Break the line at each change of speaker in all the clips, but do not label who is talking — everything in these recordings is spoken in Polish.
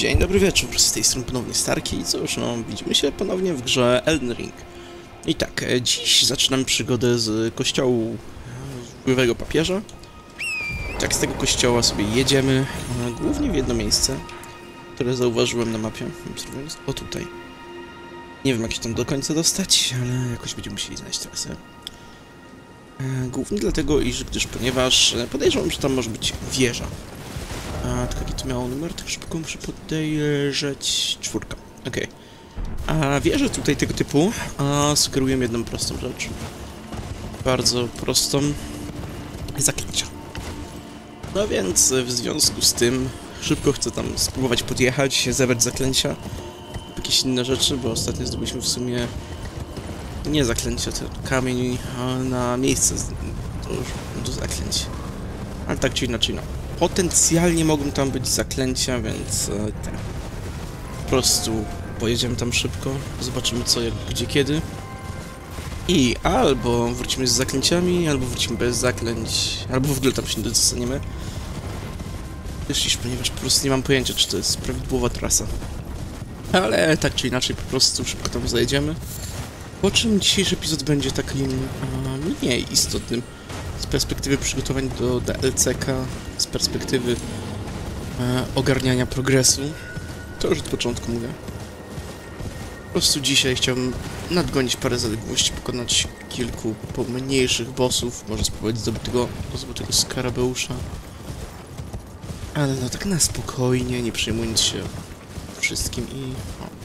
Dzień dobry wieczór, z tej strony ponownie Starki i cóż, no widzimy się ponownie w grze Elden Ring. I tak, dziś zaczynamy przygodę z kościołu wpływowego papieża. Tak, z tego kościoła sobie jedziemy, głównie w jedno miejsce, które zauważyłem na mapie. O tutaj. Nie wiem jak się tam do końca dostać, ale jakoś będziemy musieli znaleźć trasę. Głównie dlatego, ponieważ podejrzewam, że tam może być wieża. Tylko jaki to miało numer? Tak szybko muszę podejrzeć. 4. Okej. A wieże tutaj tego typu sugerują jedną prostą rzecz. Bardzo prostą. Zaklęcia. No więc w związku z tym szybko chcę tam spróbować podjechać, zebrać zaklęcia. Jakieś inne rzeczy, bo ostatnio zdobyliśmy w sumie nie zaklęcia, ten kamień na miejsce do zaklęć. Ale tak czy inaczej, no. Potencjalnie mogą tam być zaklęcia, więc tak. Po prostu pojedziemy tam szybko, zobaczymy co, jak, gdzie, kiedy. I albo wrócimy z zaklęciami, albo wrócimy bez zaklęć, albo w ogóle tam się nie dostaniemy. Ponieważ po prostu nie mam pojęcia, czy to jest prawidłowa trasa. Ale tak czy inaczej, po prostu szybko tam zajedziemy. Po czym dzisiejszy epizod będzie takim mniej istotnym z perspektywy przygotowań do DLC-ka, z perspektywy ogarniania progresu. To już od początku mówię. Po prostu dzisiaj chciałbym nadgonić parę zaległości, pokonać kilku pomniejszych bossów, może spróbować zdobytego skarabeusza. Ale no tak na spokojnie, nie przejmując się wszystkim i...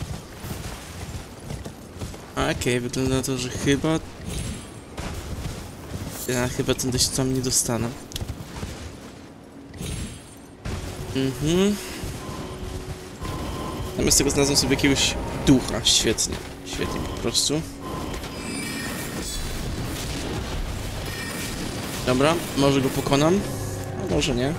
Okej, wygląda na to, że chyba... Ja chyba ten dość tam nie dostanę. Zamiast tego znalazłem sobie jakiegoś ducha. Świetnie. Świetnie po prostu. Dobra, może go pokonam. A może nie.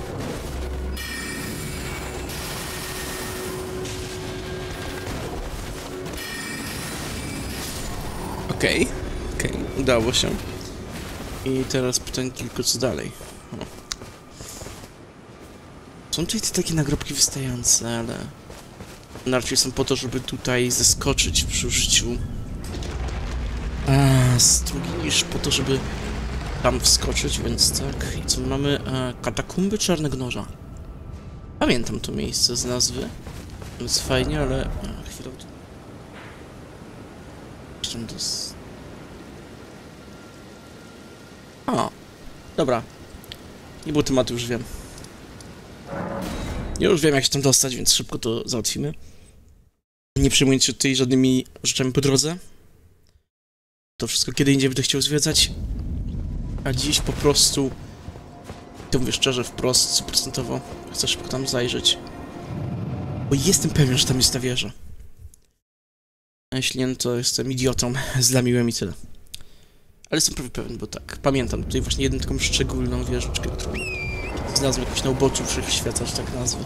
Okej, udało się. I teraz pytanie tylko co dalej. Są tutaj te takie nagrobki wystające, ale... raczej są po to, żeby tutaj zeskoczyć przy użyciu strugi, niż po to, żeby tam wskoczyć, więc tak. I co mamy? Katakumby Czarnego Noża. Pamiętam to miejsce z nazwy. Jest fajnie, ale... chwilę. Dobra. Nie było tematu, już wiem. Już wiem, jak się tam dostać, więc szybko to załatwimy. Nie przejmując się tutaj żadnymi rzeczami po drodze. To wszystko kiedy indziej będę chciał zwiedzać. A dziś po prostu... to mówię szczerze, wprost, 100%. Chcę szybko tam zajrzeć. Bo jestem pewien, że tam jest ta wieża. A jeśli nie, to jestem idiotą. Zlamiłem i tyle. Ale jestem prawie pewien, bo tak, pamiętam tutaj właśnie jedną taką szczególną wieżyczkę, którą znalazłem jakoś na uboczu Wszechświata, że tak nazwę.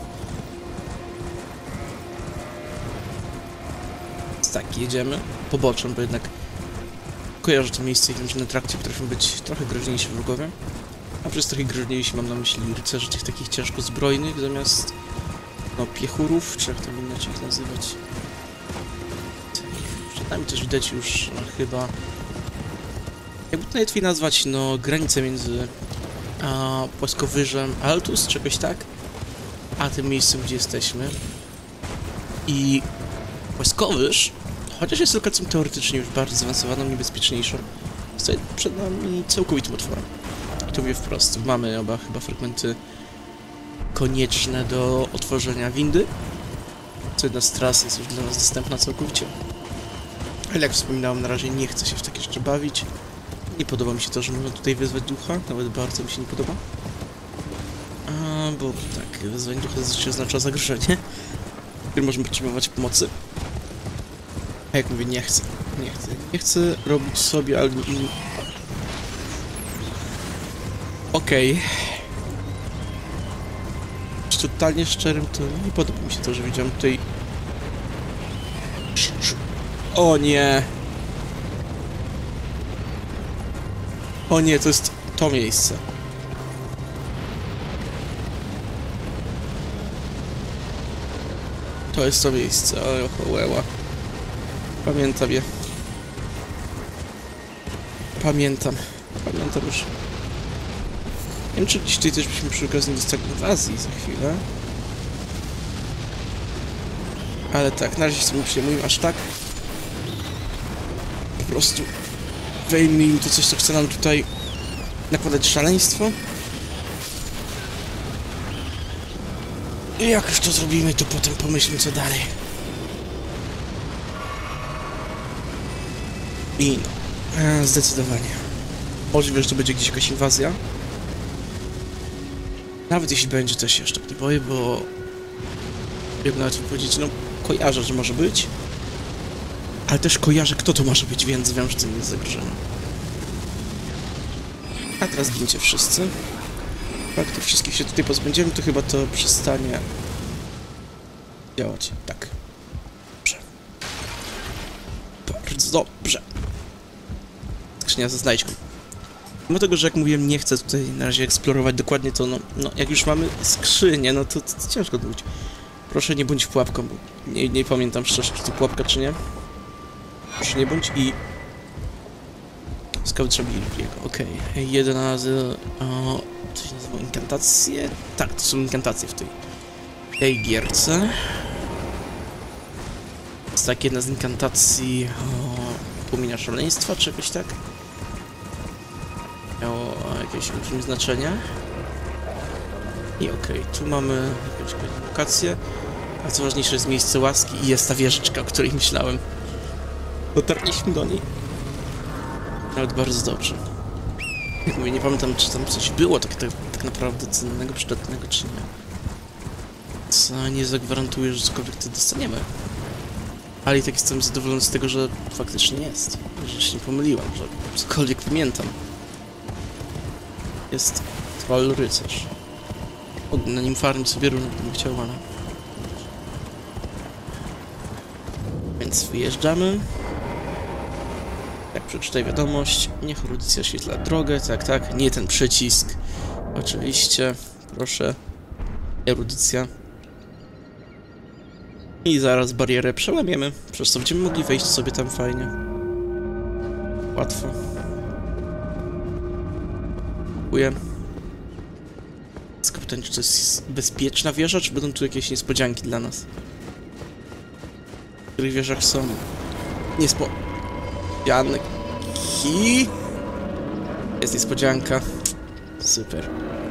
Więc tak, jedziemy poboczem, bo jednak kojarzę to miejsce i wiem, że na trakcie potrafią być trochę groźniejsi wrogowie. A przez trochę groźniejsi mam na myśli rycerzy tych takich ciężko zbrojnych, zamiast no piechurów, czy jak tam inaczej ich nazywać. Tak, przed nami też widać już chyba... jakby to najłatwiej nazwać, no, granicę między płaskowyżem Altus, czegoś tak, a tym miejscem, gdzie jesteśmy. I płaskowyż, chociaż jest lokacją teoretycznie już bardzo zaawansowaną, niebezpieczniejszą, stoi przed nami całkowitym otworem. I to mówię wprost, mamy oba chyba fragmenty konieczne do otworzenia windy, co jedna z tras jest już dla nas dostępna całkowicie. Ale jak wspominałem, na razie nie chcę się w takie rzeczy bawić. Nie podoba mi się to, że można tutaj wezwać ducha, nawet bardzo mi się nie podoba. Bo tak, wezwanie ducha zazwyczaj oznacza zagrożenie, które możemy potrzebować pomocy. A jak mówię, nie chcę. Nie chcę robić sobie, ale inni... Okej. Być totalnie szczerym, to nie podoba mi się to, że widziałem tutaj... O nie! O nie, to jest to miejsce. To jest to miejsce, ale chołeła. Pamiętam je. Pamiętam już. Nie wiem, czy gdzieś tutaj też byśmy przy okazji dostali inwazji za chwilę. Ale tak, na razie się nie przejmujmy aż tak. Po prostu wejmij im to coś, co chce nam tutaj nakładać szaleństwo. I jak już to zrobimy, to potem pomyślmy, co dalej. I no, zdecydowanie. Możliwe, że to będzie gdzieś jakaś inwazja. Nawet jeśli będzie, to się jeszcze nie boję, bo... Jak nawet powiedzieć, no, kojarzę, że może być. Ale też kojarzę, kto to może być, więc wiem, że to nie jest zagrożenie. A teraz gincie wszyscy. Jak to wszystkich się tutaj pozbędziemy, to chyba to przestanie działać. Tak. Dobrze. Bardzo dobrze. Skrzynia ze znajdźką. Mimo tego, że jak mówiłem, nie chcę tutaj na razie eksplorować dokładnie to, no jak już mamy skrzynię, no to ciężko to być. Proszę nie bądź pułapką, bo nie pamiętam szczerze, czy to pułapka, czy nie. Proszę nie bądź i... Scout trzeba jego, okej. Jeden razy... Co się nazywa? Inkantacje? Tak, to są inkantacje w tej gierce. Jest tak, jedna z inkantacji... Płomienia szaleństwa, czy jakoś tak? Miało jakieś olbrzymie znaczenie. I okej, tu mamy jakąś lokację. A co ważniejsze, jest miejsce łaski i jest ta wieżyczka, o której myślałem. Dotarliśmy do niej. Nawet bardzo dobrze. Jak mówię, nie pamiętam, czy tam coś było tak naprawdę cennego, przydatnego, czy nie. Co nie zagwarantuje, że cokolwiek to dostaniemy. Ale i tak jestem zadowolony z tego, że faktycznie jest. Że się nie pomyliłem, że cokolwiek pamiętam. Jest troll rycerz. Na nim farmić sobie runy, gdybym chciał, ale... Więc wyjeżdżamy. Tak, przeczytaj wiadomość. Niech erudycja oświetla drogę. Tak, nie ten przycisk. Oczywiście. Proszę. Erudycja. I zaraz barierę przełamiemy. Przez co będziemy mogli wejść sobie tam fajnie. Łatwo. Dziękuję. Zapytanie, czy to jest bezpieczna wieża, czy będą tu jakieś niespodzianki dla nas? W których wieżach są niespodzianki? Jest niespodzianka. Super.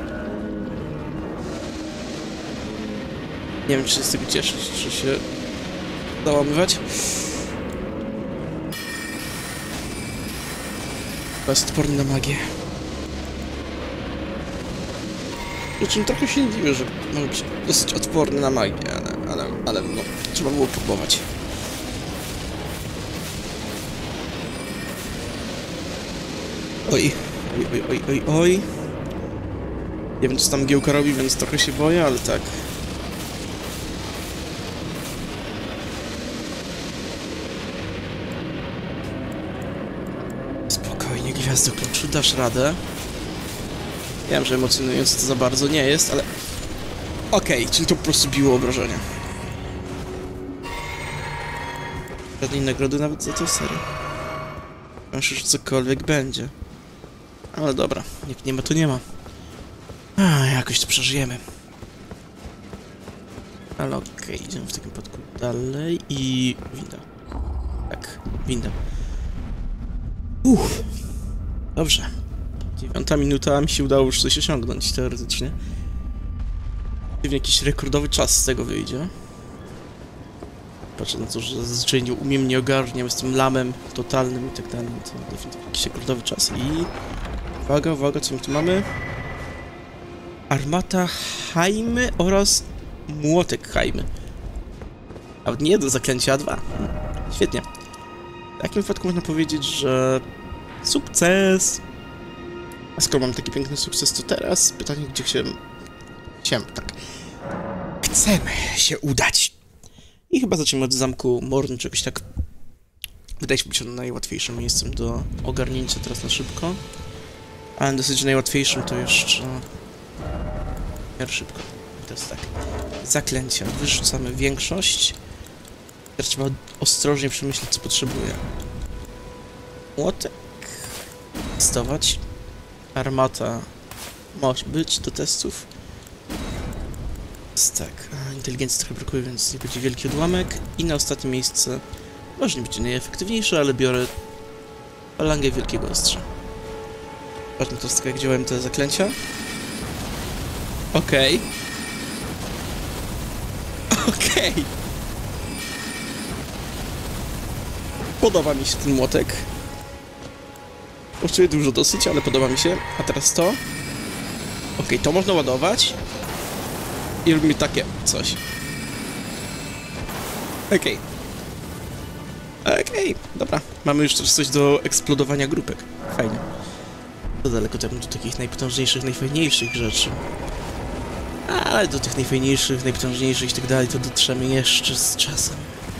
Nie wiem, czy się z tego cieszyć, czy się załamywać. Chyba jest odporny na magię. Czym trochę się nie dziwię, że może być dosyć odporny na magię, ale no, trzeba było próbować. Oj. Nie wiem, co tam Giełka robi, więc trochę się boję, ale tak. Spokojnie, Gwiazdo Kluczu, dasz radę. Wiem, że emocjonujące to za bardzo nie jest, ale... Okej, czyli to po prostu biło obrażenia. Żadnej nagrody nawet za to, serio. Myślę, że cokolwiek będzie. Ale dobra, jak nie ma, to nie ma. Jakoś to przeżyjemy. Ale okej, idziemy w takim wypadku dalej i... winda. Tak, winda. Dobrze. 9 minuta, mi się udało już coś osiągnąć, teoretycznie. Pewnie jakiś rekordowy czas z tego wyjdzie. Patrzę na to, że zazwyczaj nie umiem, nie ogarniam, jestem lamem totalnym i tak dalej, to definitywnie jakiś rekordowy czas. I... Uwaga, co my tu mamy? Armata Haimy oraz Młotek Haimy. Nawet nie jedno zaklęcie, a dwa. Świetnie. W takim wypadku można powiedzieć, że... Sukces! A skoro mam taki piękny sukces, to teraz pytanie, gdzie chcemy się udać. I chyba zaczniemy od zamku Morn, czegoś tak. Wydaje się być najłatwiejszym miejscem do ogarnięcia teraz na szybko. Ale dosyć najłatwiejszym to jeszcze... szybko. teraz tak. Zaklęcia. Wyrzucamy większość. Teraz trzeba ostrożnie przemyśleć, co potrzebuje. Młotek. Testować. Armata. Może być do testów. Tak. Inteligencji trochę brakuje, więc nie będzie wielki odłamek. I na ostatnie miejsce. Może nie być najefektywniejsze, ale biorę falangę wielkiego ostrza. Patrz na to, jak działają te zaklęcia. Okej. Okej. Podoba mi się ten młotek. Kosztuje dużo dosyć, ale podoba mi się. A teraz to. Okej, to można ładować. I robimy takie coś. Okej. Okej, dobra. Mamy już też coś do eksplodowania grupek. Fajnie. To daleko temu do takich najpotężniejszych, najfajniejszych rzeczy. Ale do tych najfajniejszych, najpotężniejszych i tak dalej to dotrzemy jeszcze z czasem.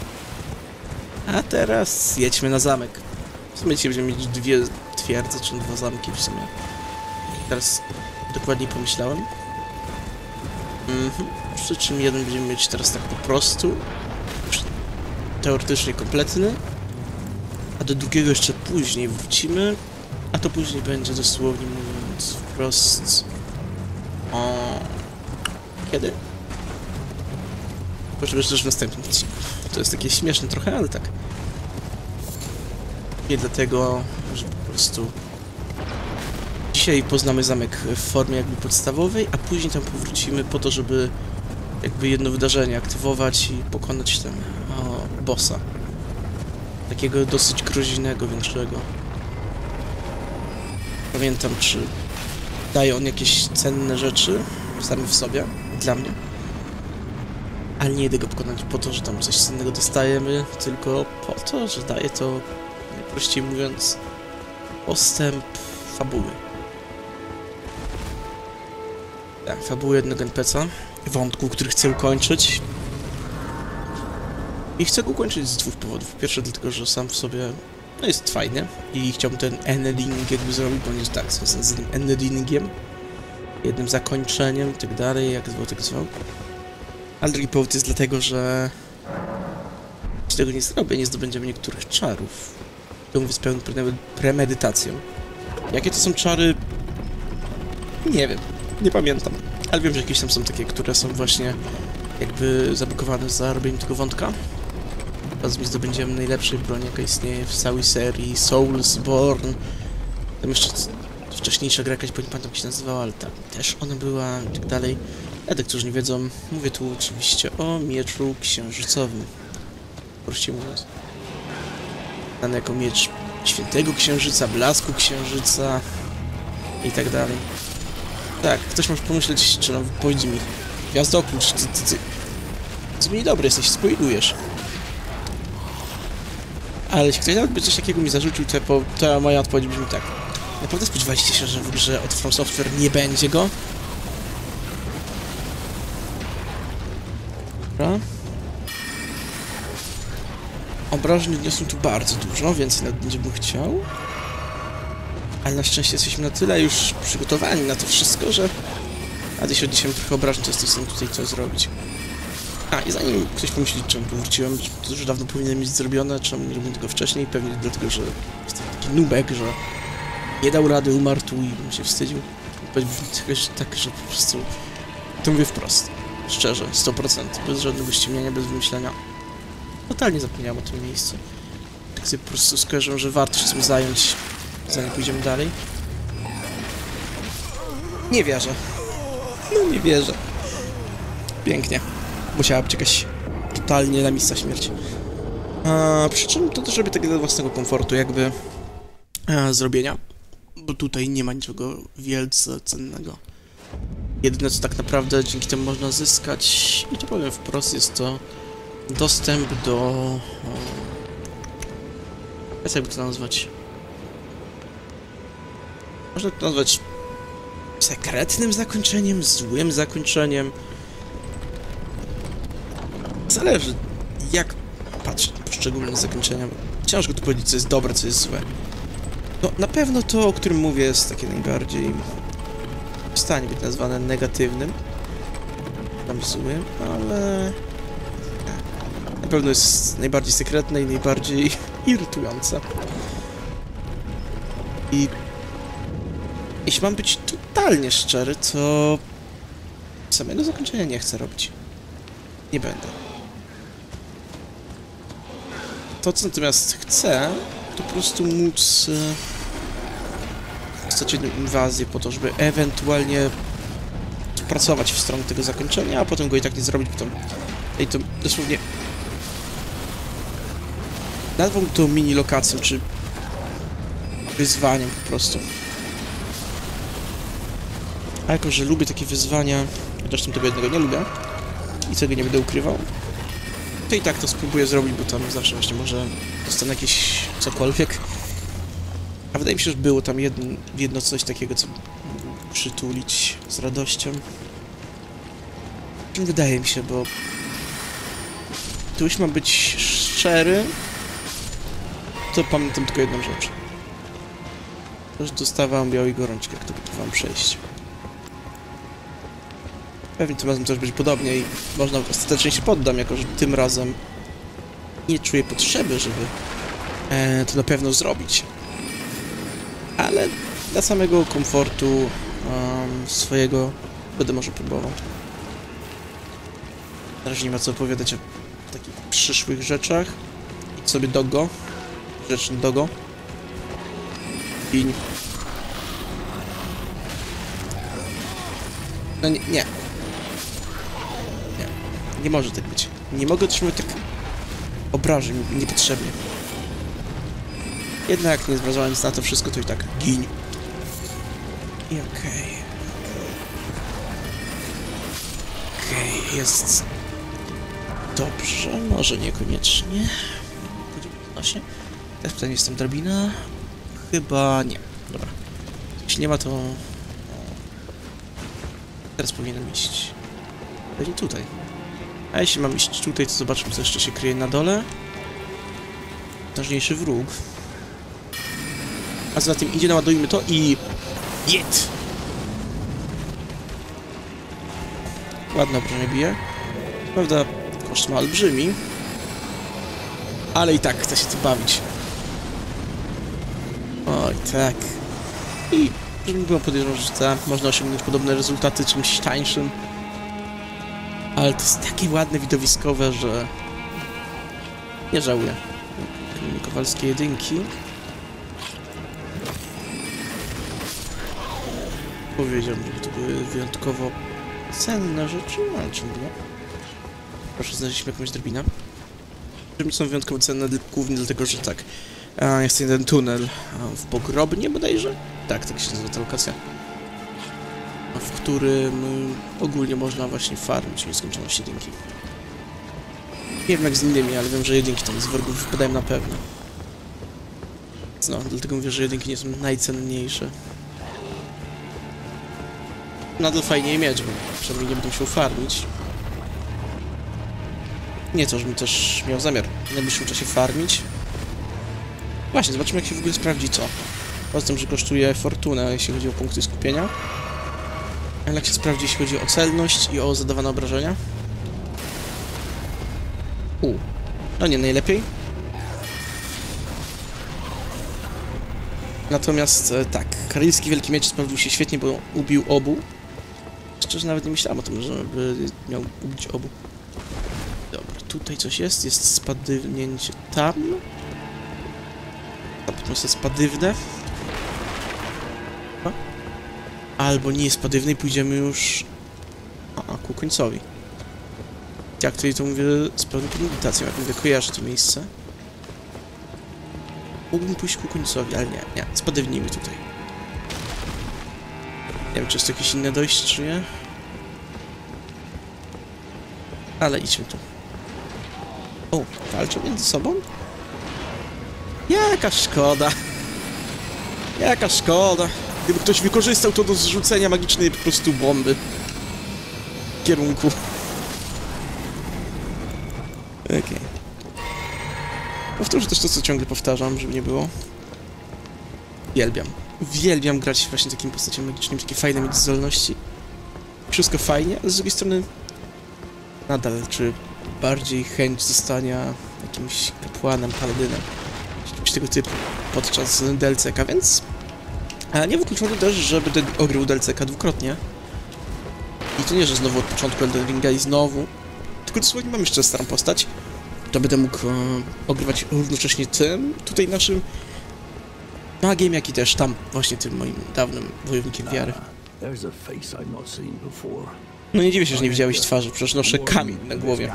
A teraz jedźmy na zamek. W sumie dzisiaj będziemy mieć 2 twierdze, czy 2 zamki w sumie. Teraz dokładniej pomyślałem. Przy czym jeden będziemy mieć teraz tak po prostu. Teoretycznie kompletny. A do drugiego jeszcze później wrócimy. A to później będzie dosłownie mówiąc wprost... O... Kiedy? Może też w następnym odcinku. To jest takie śmieszne trochę, ale tak. Nie dlatego, że po prostu... Dzisiaj poznamy zamek w formie jakby podstawowej, a później tam powrócimy po to, żeby jakby jedno wydarzenie aktywować i pokonać ten bossa. Takiego dosyć groźnego, większego. Pamiętam, czy daje on jakieś cenne rzeczy same w sobie, dla mnie. Ale nie idę go pokonać po to, że tam coś cennego dostajemy, tylko po to, że daje to, najprościej mówiąc, postęp fabuły. Tak, fabuły jednego NPC-a, wątku, który chcę ukończyć. I chcę go ukończyć z 2 powodów. Pierwszy dlatego, że sam w sobie no jest fajny i chciałbym ten ending jakby zrobić, bo on jest tak związany z tym endingiem, jednym zakończeniem i tak dalej, jak zwał, tak zwał. A drugi powód jest dlatego, że jeśli tego nie zrobię, nie zdobędziemy niektórych czarów. To mówię z pełną premedytacją. Jakie to są czary? Nie wiem, nie pamiętam. Ale wiem, że jakieś tam są takie, które są właśnie jakby zablokowane za robieniem tego wątka. Teraz mi zdobędziemy najlepszej broni, jaka istnieje w całej serii, Soulsborne. Tam jeszcze wcześniejsza gra jakaś, bo nie pamiętam jak się nazywała, ale tak, też ona była i tak dalej. Dla tych, którzy nie wiedzą, mówię tu oczywiście o mieczu księżycowym. Prościej mówiąc. Znany jako miecz świętego księżyca, blasku księżyca i tak dalej. Tak, ktoś może pomyśleć, czy no, powiedz mi, gwiazdoklucz, ty mi niedobry jesteś, spoilujesz. Ale jeśli ktoś nawet by coś takiego mi zarzucił, to moja odpowiedź brzmi tak. Naprawdę spodziewaliście się, że w grze od From Software nie będzie go? Dobra. Obrażeń odniosłem tu bardzo dużo, więc nawet będzie bym chciał. Ale na szczęście jesteśmy na tyle już przygotowani na to wszystko, że... A jeśli odniesiemy trochę obrażeń, to jesteśmy tutaj coś zrobić. A, i zanim ktoś pomyśli, czemu tu wróciłem, to już dawno powinien mieć zrobione, czemu nie robiłem tego wcześniej, pewnie dlatego, że jestem taki nubek, że nie dał rady, umarł tu i bym się wstydził. Powiedziałbym tak, że po prostu... To mówię wprost. Szczerze, 100%. Bez żadnego ściemniania, bez wymyślenia. Totalnie zapomniałem o tym miejscu. Tak sobie po prostu skojarzyłem, że warto się tym zająć, zanim pójdziemy dalej. Nie wierzę. No nie wierzę. Pięknie. Musiała być jakaś totalnie na miejsca śmierci. Przy czym to też robię tak dla własnego komfortu jakby zrobienia. Bo tutaj nie ma niczego wielce cennego. Jedyne co tak naprawdę dzięki temu można zyskać, i to powiem wprost, jest to dostęp do... jakby to nazwać? Można to nazwać sekretnym zakończeniem, złym zakończeniem. Zależy, jak patrzeć na poszczególne zakończenia. Ciężko tu powiedzieć, co jest dobre, co jest złe. No, na pewno to, o którym mówię, jest takie najbardziej w stanie być nazwane negatywnym. tam zły, ale... Na pewno jest najbardziej sekretne i najbardziej irytujące. I... Jeśli mam być totalnie szczery, to... Samego zakończenia nie chcę robić. Nie będę. To, co natomiast chcę, to po prostu móc... Stać jedną inwazję po to, żeby ewentualnie pracować w stronę tego zakończenia, a potem go i tak nie zrobić, potem... I to dosłownie... Nazwą to mini lokacją, czy... wyzwaniem po prostu. A jako, że lubię takie wyzwania, zresztą tego jednego nie lubię i tego nie będę ukrywał, to i tak to spróbuję zrobić, bo tam zawsze właśnie może dostanę jakieś cokolwiek. A wydaje mi się, że było tam jedno coś takiego, co przytulić z radością. Wydaje mi się, bo tu już mam być szczery, to pamiętam tylko jedną rzecz. To, że dostawałem białej gorączki, jak to próbowałem przejść. Pewnie tym razem też będzie podobnie i można ostatecznie się poddam, jako że tym razem nie czuję potrzeby, żeby to na pewno zrobić. Ale dla samego komfortu swojego będę może próbował. Na razie nie ma co opowiadać o takich przyszłych rzeczach. Idź sobie dogo. Grzeczny dogo. Piń. No nie, nie. Nie może tak być. Nie mogę otrzymać tak obrażeń niepotrzebnie. Jednak nie zwracając na to wszystko, to i tak giń. I okej. Okej, jest... Dobrze, może niekoniecznie. Właśnie. Teraz pytanie, jest tam drabina? Chyba nie. Dobra. Jeśli nie ma, to... Teraz powinienem iść. Pewnie tutaj. A jeśli mam iść tutaj, to zobaczmy, co jeszcze się kryje na dole. Ważniejszy wróg. A za tym idzie, naładujmy to i... Jed! Ładne obrażenie bije. Prawda, koszt ma olbrzymi. Ale i tak chce się tu bawić. Oj, tak. I żebym było podejrzewał, że można osiągnąć podobne rezultaty czymś tańszym. Ale to jest takie ładne, widowiskowe, że... Nie żałuję. Kowalskie jedynki. Powiedziałbym, że to były wyjątkowo cenne rzeczy, ale czemu nie? Proszę, znaleźliśmy jakąś drabinę. Czym są wyjątkowo cenne głównie dlatego, że tak. Jest jeden tunel w Pogrobnie bodajże? Tak, tak się nazywa ta lokacja. W którym ogólnie można właśnie farmić nieskończoność jedynki. Nie wiem jak z innymi, ale wiem, że jedynki tam z wrogów wypadają na pewno. No, dlatego mówię, że jedynki nie są najcenniejsze. Nadal fajnie je mieć, bo przynajmniej nie będę musiał farmić. Nie to, żebym też miał zamiar w najbliższym czasie farmić. Właśnie, zobaczymy jak się w ogóle sprawdzi co. Poza tym, że kosztuje fortunę, jeśli chodzi o punkty skupienia. Ale jak się sprawdzi, jeśli chodzi o celność i o zadawane obrażenia? No nie najlepiej. Natomiast tak, karyjski wielki miecz sprawdził się świetnie, bo ubił obu. Szczerze nawet nie myślałem o tym, żeby miał ubić obu. Dobra, tutaj coś jest. Jest spadywnięcie tam. A potem jest spadywne. Albo nie jest spadywne i pójdziemy już... ku końcowi. Jak tutaj to mówię z pełną premedytacją, jak mówię, kojarzę to miejsce. Mógłbym pójść ku końcowi, ale nie, spadywnijmy tutaj. Nie wiem, czy jest to jakieś inne dojście, czy nie. Ale idźmy tu. O, walczą między sobą? Jaka szkoda. Jaka szkoda. Gdyby ktoś wykorzystał to do zrzucenia magicznej po prostu bomby. W kierunku. Okej. Powtórzę też to, co ciągle powtarzam, żeby nie było. Uwielbiam grać właśnie takim postaciom magicznym, takie fajne mieć zdolności. Wszystko fajnie, ale z drugiej strony nadal, czy bardziej chęć zostania jakimś kapłanem, paladynem, czy czymś tego typu podczas DLC-ka, więc nie wykluczone też, że będę ogrył DLC-ka dwukrotnie. I to nie, że znowu od początku Elden Ringa i znowu, tylko dosłownie mam jeszcze starą postać, to będę mógł ogrywać równocześnie tym, tutaj naszym magiem, jak i też tam właśnie tym moim dawnym wojownikiem wiary. No nie dziwię się, że nie widziałeś twarzy, przecież noszę kamień na głowie.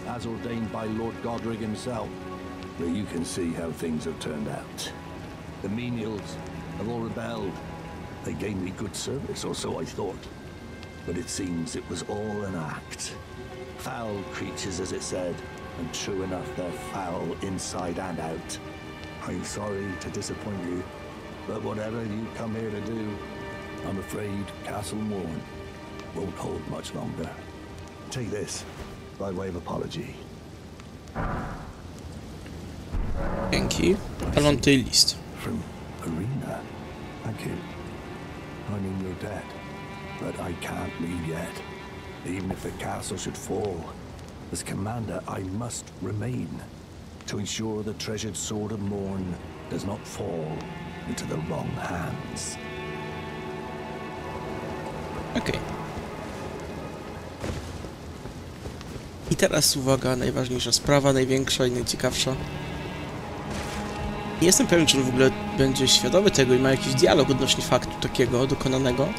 They gave me good service, or so I thought. But it seems it was all an act. Foul creatures, as it said, and true enough, they're foul inside and out. I'm sorry to disappoint you, but whatever you come here to do, I'm afraid Castle Morn won't hold much longer. Take this, by way of apology.
Dzięki. Ale mam tutaj list.
From Arena. Thank you. I mean, you're dead, but I can't leave yet. Even if the castle should fall, as commander, I must remain to ensure the treasured sword of Morn does not fall into the wrong hands.
Okej. I teraz uwaga, najważniejsza sprawa, największa i najciekawsza. Nie jestem pewien, czy on w ogóle będzie świadomy tego i ma jakiś dialog odnośnie faktu takiego dokonanego.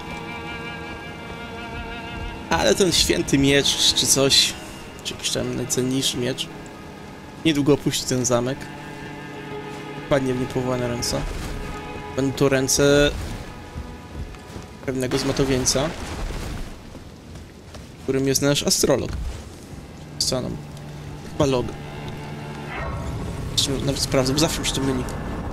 Ale ten święty miecz, czy coś, czy jakiś tam najcenniejszy miecz, niedługo opuści ten zamek. Padnie w niepowołane ręce. Będą to ręce pewnego zmatowieńca, którym jest nasz astrolog. Co nam? Chyba log. Nawet sprawdzę, bo zawsze mi się to myli.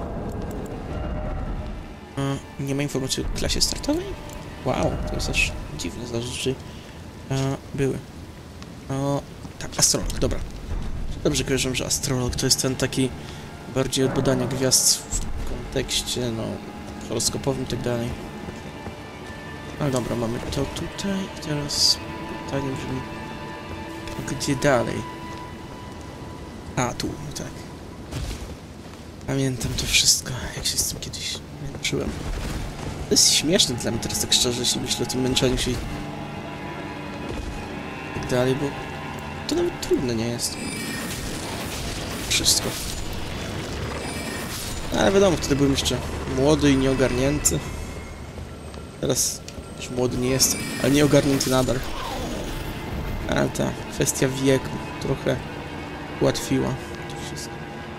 Nie ma informacji o klasie startowej? Wow, to jest aż dziwne, za rzeczy były. Tak, astrolog, dobra. Dobrze kojarzę, że astrolog to jest ten taki bardziej od badania gwiazd w kontekście, no, horoskopowym i tak dalej. Ale dobra, mamy to tutaj i teraz pytanie brzmi, gdzie dalej? A, tu, tak. Pamiętam to wszystko, jak się z tym kiedyś męczyłem. To jest śmieszne dla mnie teraz, tak szczerze, jeśli myślę o tym męczeniu się i tak dalej, bo to nawet trudne nie jest. Wszystko. Ale wiadomo, wtedy byłem jeszcze młody i nieogarnięty. Teraz już młody nie jestem, ale nieogarnięty nadal. Ale ta kwestia wieku trochę ułatwiła to wszystko.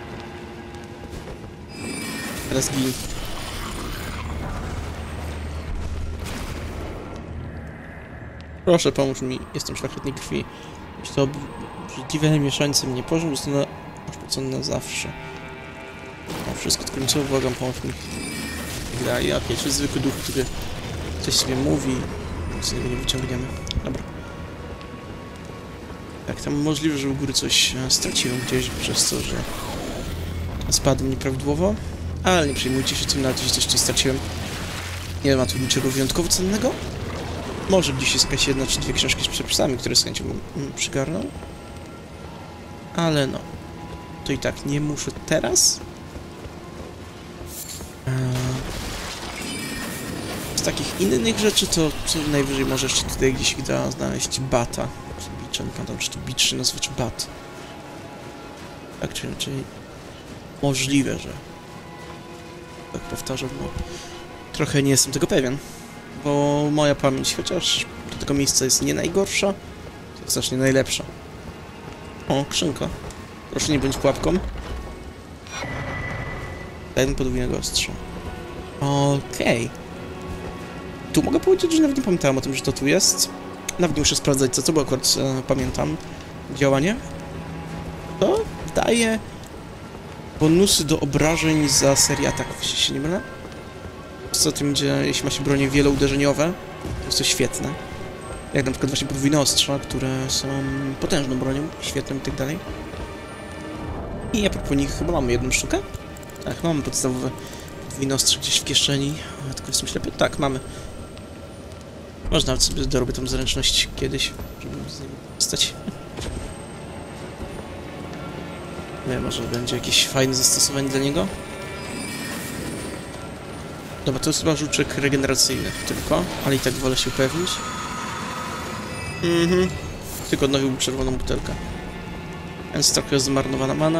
Teraz gin. Proszę, pomóż mi, jestem szlachetnej krwi. Jeśli to obrzydliwe mieszańce mnie pożą, zostanę oszpecony na zawsze. O, wszystko tylko niczego, błagam, pomóż mi. Dalej, okej, to jest zwykły duch, który coś sobie mówi, nic z niego nie wyciągniemy. Dobra. Tak, tam możliwe, że u góry coś straciłem gdzieś przez to, że spadłem nieprawidłowo. Ale nie przejmujcie się tym, nawet jeśli coś nie straciłem. Nie ma tu niczego wyjątkowo cennego. Może gdzieś jest jakaś jedna czy dwie książki z przepisami, które z chęcią przygarnął. Ale no. To i tak nie muszę teraz. Z takich innych rzeczy to co najwyżej może jeszcze tutaj gdzieś da znaleźć bata. Czy bicza, nie pamiętam, czy to bicz się nazywa, czy bat. Tak czy inaczej. Możliwe, że tak powtarzam, no. Trochę nie jestem tego pewien. Bo moja pamięć, chociaż do tego miejsca jest nie najgorsza, to jest znacznie najlepsza. O, skrzynka. Proszę nie bądź pułapką. Dajmy podwójnego ostrza. Okej. Tu mogę powiedzieć, że nawet nie pamiętałem o tym, że to tu jest. Nawet nie muszę sprawdzać co, bo akurat pamiętam działanie. To daje bonusy do obrażeń za serię ataków, jeśli się nie mylę. Co tym, gdzie jeśli ma się bronie wielouderzeniowe, to jest to świetne. Jak na przykład właśnie podwójne ostrza, które są potężną bronią, świetną i tak dalej. I a propos nich chyba mamy jedną sztukę. Tak, mamy podstawowe podwójne ostrze gdzieś w kieszeni. Tylko jestem ślepy. Tak, mamy. Można nawet sobie dorobić tą zręczność kiedyś, żeby z nim stać. Nie wiem, może będzie jakieś fajne zastosowanie dla niego? Dobra, to jest chyba żuczek regeneracyjny tylko, ale i tak wolę się upewnić. Tylko odnowił czerwoną butelkę. Więc trochę zmarnowana mana.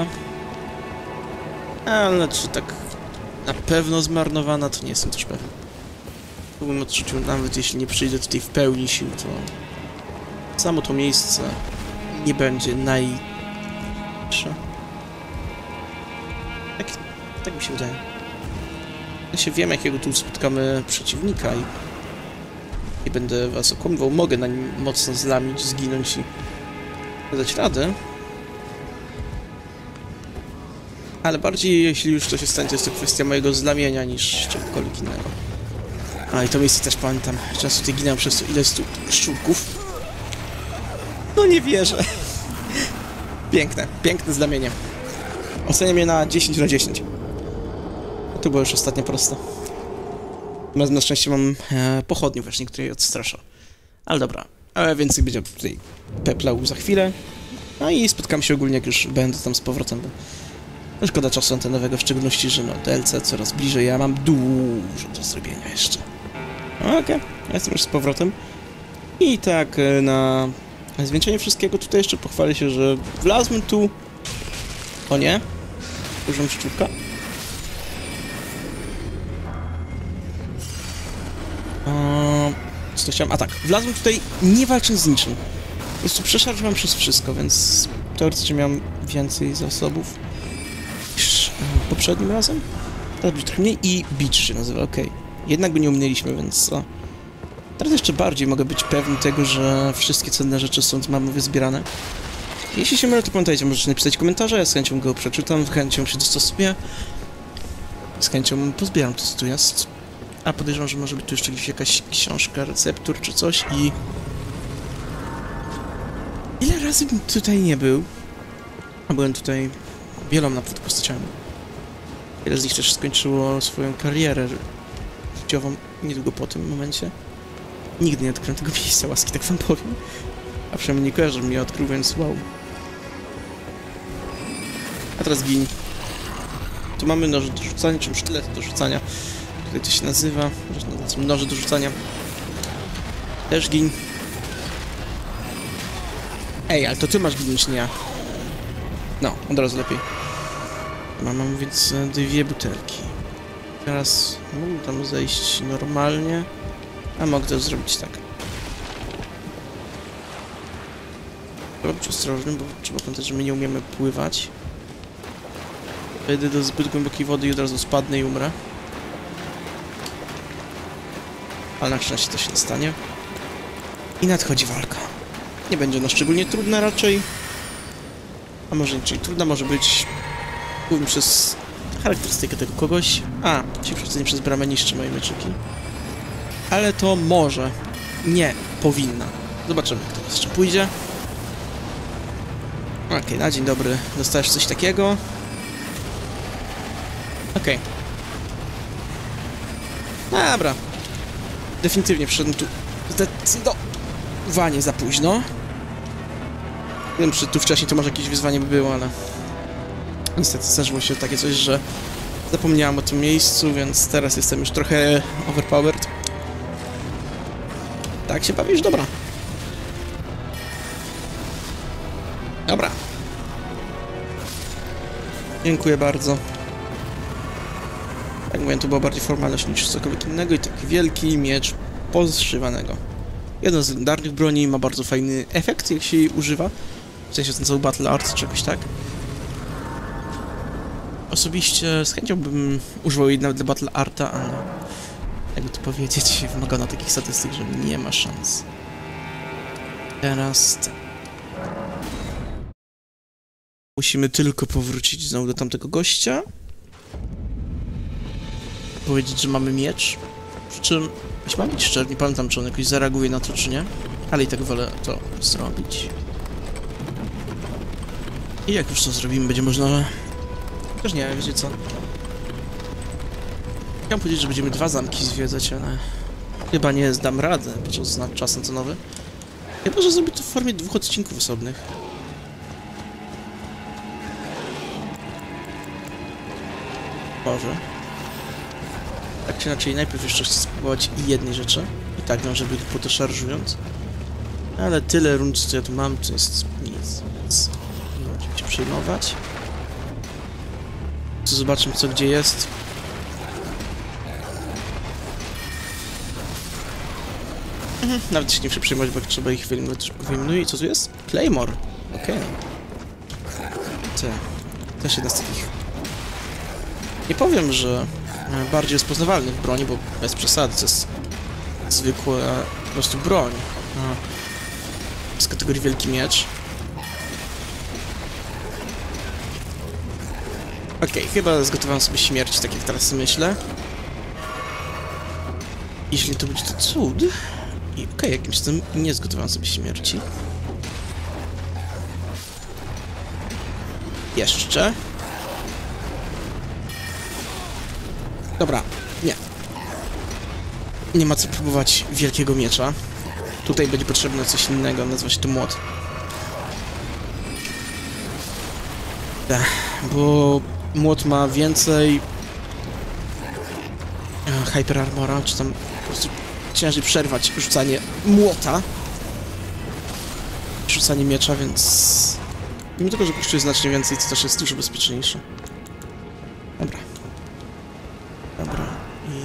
Ale czy tak na pewno zmarnowana, to nie jestem też pewien. W moim odczuciu, nawet jeśli nie przyjdę tutaj w pełni sił, to samo to miejsce nie będzie najlepsze. Tak mi się wydaje. Ja się wiem, jakiego tu spotkamy przeciwnika i nie będę was okłamywał. Mogę na nim mocno zlamić, zginąć i nie dać rady. Ale bardziej, jeśli już to się stanie, to jest to kwestia mojego zlamienia niż czegokolwiek innego. A i to miejsce też pamiętam. Często tutaj ginąłem przez to ileś tu szczurków. No nie wierzę. Piękne zlamienie. Oceniam je na 10 na 10. A to było już ostatnie proste. Natomiast na szczęście mam pochodnię właśnie, która je odstrasza. Ale dobra. Ale więcej będzie tutaj peplał za chwilę. No i spotkam się ogólnie, jak już będę tam z powrotem. No szkoda czasu antenowego, w szczególności, że no DLC coraz bliżej, ja mam dużo do zrobienia jeszcze. Okej, ja jestem już z powrotem. I tak na zwieńczenie wszystkiego tutaj jeszcze pochwalę się, że wlazłem tu... O nie? Użyłem szczurka. Co to chciałem? A tak, wlazłem tutaj nie walcząc z niczym. Po prostu przeszarżowałem przez wszystko, więc teoretycznie miałem więcej zasobów niż poprzednim razem. Teraz będzie trochę mniej i Beach się nazywa, okej. Jednak go nie uminęliśmy, więc co? Teraz jeszcze bardziej mogę być pewny tego, że wszystkie cenne rzeczy są mamy wyzbierane. Jeśli się mylę, to pamiętajcie, możecie napisać komentarze, ja z chęcią go przeczytam, z chęcią się dostosuję. Z chęcią pozbieram to, co tu jest. A podejrzewam, że może być tu jeszcze jakaś książka, receptur czy coś i... Ile razy bym tutaj nie był? A byłem tutaj wieloma postaciami. Wiele z nich też skończyło swoją karierę życiową niedługo po tym momencie. Nigdy nie odkryłem tego miejsca łaski, tak wam powiem. A przynajmniej nie kojarzę, że mnie odkrył, więc wow. A teraz gin. Tu mamy noże do rzucania, czy sztylet do rzucania. Tutaj to się nazywa, noże do rzucania. Też gin. Ej, ale to ty masz gin, czy nie ja? No, od razu lepiej. Mam więc dwie butelki. Teraz mógł tam zejść normalnie, a mogę to zrobić tak. Trzeba być ostrożnym, bo trzeba pamiętać, że my nie umiemy pływać. Wejdę do zbyt głębokiej wody i od razu spadnę i umrę. Ale na szczęście to się nie stanie. I nadchodzi walka. Nie będzie ona szczególnie trudna raczej. A może nie, czyli trudna może być głównie przez charakterystykę tego kogoś. A, ci wszyscy nie przez bramę niszczy moje mieczyki. Ale to może. Nie, powinna. Zobaczymy, kto jeszcze pójdzie. Okej, na dzień dobry. Dostajesz coś takiego. Okej. Dobra. Definitywnie przyszedłem tu zdecydowanie za późno. Nie wiem, czy tu wcześniej to może jakieś wyzwanie by było, ale... Niestety zdarzyło się takie coś, że zapomniałem o tym miejscu, więc teraz jestem już trochę overpowered. Tak się bawisz? Dobra. Dobra. Dziękuję bardzo. Jak mówię, to była bardziej formalność niż cokolwiek innego i taki wielki miecz pozszywanego. Jeden z legendarnych broni ma bardzo fajny efekt, jak się jej używa. W sensie ten cały Battle Art, czegoś tak. Osobiście z chęcią bym używał jej nawet dla Battle Arta, ale jakby to powiedzieć, wymaga na takich statystyk, że nie ma szans. Teraz tak. Musimy tylko powrócić znowu do tamtego gościa. Powiedzieć, że mamy miecz. Przy czym, jeśli mam być szczery, nie pamiętam, czy on jakoś zareaguje na to, czy nie. Ale i tak wolę to zrobić. I jak już to zrobimy, będzie można... Też nie, wiecie co? Chciałem powiedzieć, że będziemy 2 zamki zwiedzać, ale... Chyba nie dam rady, patrząc na czas antenowy. Chyba, że zrobię to w formie 2 odcinków osobnych. Może. Tak czy inaczej, najpierw jeszcze chcę spróbować i jednej rzeczy. I tak dążę po szarżując. Ale tyle rund, co ja tu mam, to jest nic. Więc nie ma czym się przejmować. Zobaczmy, co gdzie jest. Nawet się nie muszę przejmować, bo trzeba ich wyeliminować. I co tu jest? Claymore. Okej. Też jedna z takich... Nie powiem, że bardziej rozpoznawalnych broni, bo bez przesady to jest zwykła po prostu broń. Z kategorii wielki miecz. Okej, chyba zgotowałem sobie śmierć, tak jak teraz myślę. Jeśli to będzie to cud... I okej, jakimś tym nie zgotowałem sobie śmierci. Jeszcze. Dobra, nie. Nie ma co próbować wielkiego miecza. Tutaj będzie potrzebne coś innego, nazywa się to młot. Bo młot ma więcej... Hyper armora, czy tam po prostu ciężej przerwać rzucanie młota. Rzucanie miecza, więc... Mimo tego, że kosztuje znacznie więcej, to też jest dużo bezpieczniejsze. Dobra. Dobra. I...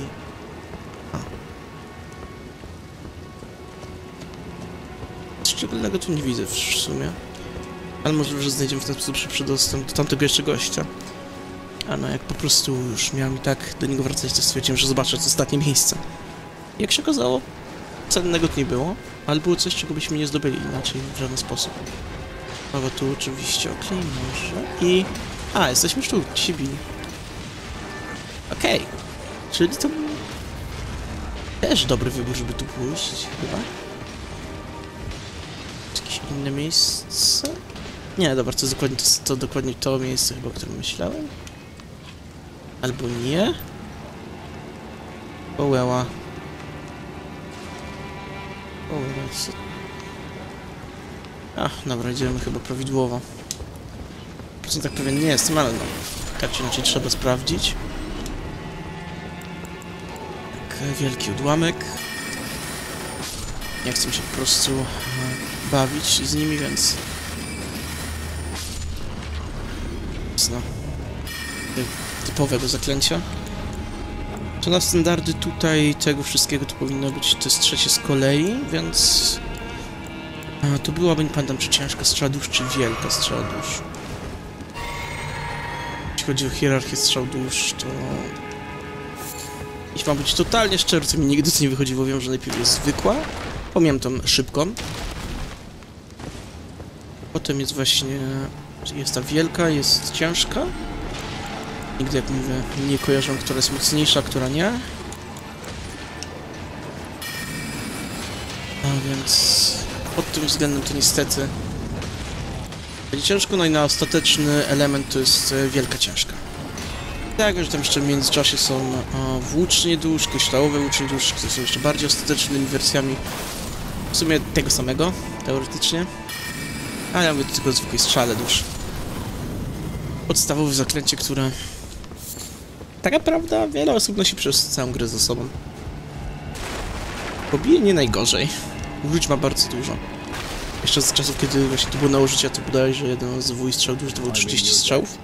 Szczególnego tu nie widzę w sumie. Ale możliwe, że znajdziemy w ten sposób szybszy dostęp do tamtego jeszcze gościa. A no, jak po prostu już miałem i tak do niego wracać, to stwierdziłem, że zobaczę to ostatnie miejsce. Jak się okazało, cennego to nie było, ale było coś, czego byśmy nie zdobyli inaczej w żaden sposób. Mowa tu oczywiście o Claymorze i... A, jesteśmy już tu, ci bili. Okej. Czyli to był też dobry wybór, żeby tu pójść, chyba. Jakieś inne miejsce? Nie, dobra, to dokładnie to miejsce chyba, o którym myślałem. Albo nie. Ołeła. Co? Ach, dobra, idziemy chyba prawidłowo. Tak pewien nie jestem, ale no. Tak czy inaczej trzeba sprawdzić. Tak, wielki odłamek. Nie chcę mi się po prostu bawić z nimi, więc... No. Typowego zaklęcia. To na standardy tutaj tego wszystkiego to powinno być, to jest trzecie z kolei, więc... to byłaby, nie pamiętam, czy ciężka strzała dusz, czy wielka strzała dusz. Jeśli chodzi o hierarchię strzał dusz, to... Jeśli mam być totalnie szczery, to mi nigdy to nie wychodziło, wiem, że najpierw jest zwykła, pomijam tą szybką. Potem jest właśnie... Jest ta wielka, jest ciężka. Nigdy, jak mówię, nie kojarzę, która jest mocniejsza, a która nie. A więc... Pod tym względem to niestety... będzie ciężko, no i na ostateczny element to jest wielka ciężka. Tak, że tam jeszcze w międzyczasie są włócznie dusz, kryształowe włócznie dusz, które są jeszcze bardziej ostatecznymi wersjami w sumie tego samego, teoretycznie. Ale ja mówię tylko o zwykłej strzale dusz. Podstawowe zaklęcie, które... Taka prawda, wiele osób nosi przez całą grę ze sobą. Pobije nie najgorzej. Użyć ma bardzo dużo. Jeszcze z czasów, kiedy właśnie to było na użycie, to bodajże jeden z strzał dusz to było 30 strzałów.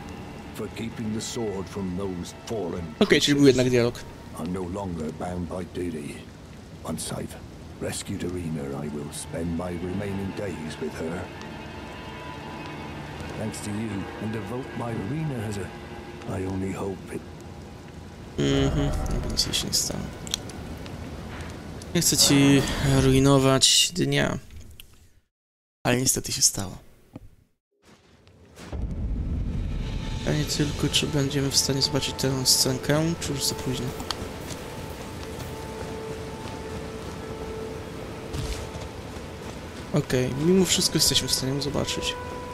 Okej, czyli był jednak dialog.
Rescued Irina, I will spend my remaining days with her. Thanks to you, and devote my Irina as a... I only hope it...
Nic się nie stało. Nie chcę ci rujnować dnia. Ale niestety się stało. Pytanie tylko, czy będziemy w stanie zobaczyć tę scenkę, czy już za późno. Okej, mimo wszystko jesteśmy w stanie ją zobaczyć.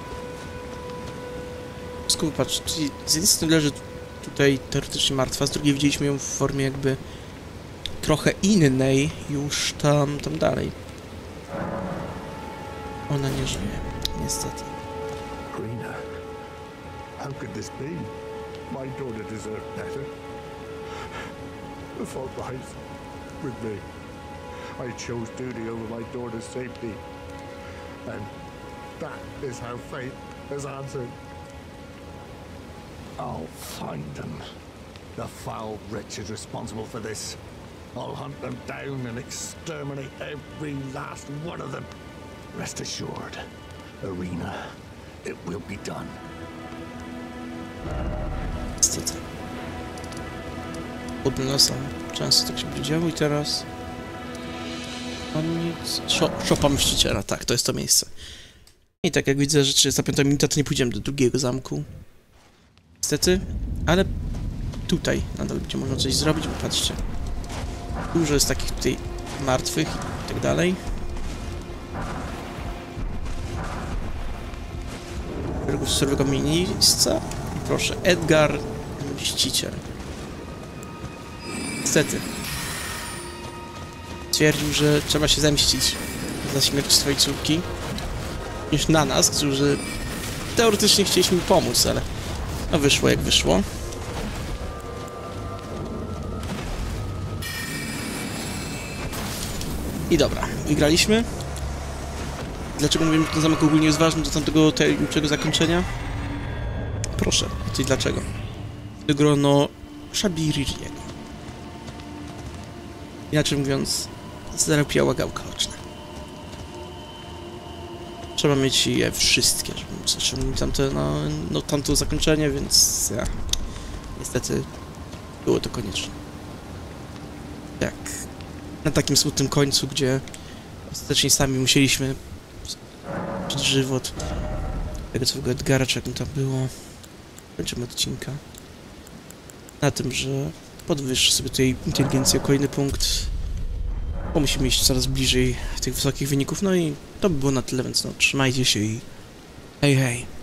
Wszystko popatrz, z jednej strony leży tutaj teoretycznie martwa, z drugiej widzieliśmy ją w formie jakby trochę innej już tam dalej. Ona nie żyje, niestety.
Irina, how could this be? My daughter deserved better. The fault lies with me. I chose duty over my daughter's safety. And that is how fate has answered. I'll find them. The foul wretches responsible for this. I'll hunt them down and exterminate every last one of them. Rest assured, Arena, it will be done.
Niestety. Pod nosem. Często tak się będzie działo i teraz... Mam nic... Szopa Mściciela, tak, to jest to miejsce. I tak jak widzę, że 35 minuta, to nie pójdziemy do drugiego zamku. Niestety, ale tutaj nadal będzie można coś zrobić, bo patrzcie. Dużo jest takich tutaj martwych i tak dalej. Surowego miejsca. I proszę, Edgar Mściciel. Niestety. Stwierdził, że trzeba się zemścić za śmierć swojej córki. Niż na nas, którzy teoretycznie chcieliśmy pomóc, ale no wyszło jak wyszło. I dobra, wygraliśmy. Dlaczego mówimy, że ten zamek ogólnie jest ważny do tamtego tajemniczego zakończenia? Proszę, czyli dlaczego? Grono Szabiririego. Inaczej mówiąc, zarapiała gałka oczna. Trzeba mieć je wszystkie, żeby móc osiągnąć tamte, no tamto zakończenie, więc ja, niestety było to konieczne. Jak na takim smutnym końcu, gdzie ostatecznie sami musieliśmy wziąć żywot tego całego Edgara, czy jak mu tam było. Kończymy odcinka na tym, że podwyższy sobie tutaj inteligencję o kolejny punkt, bo musimy iść coraz bliżej tych wysokich wyników, no i to by było na tyle, więc no trzymajcie się i hej hej.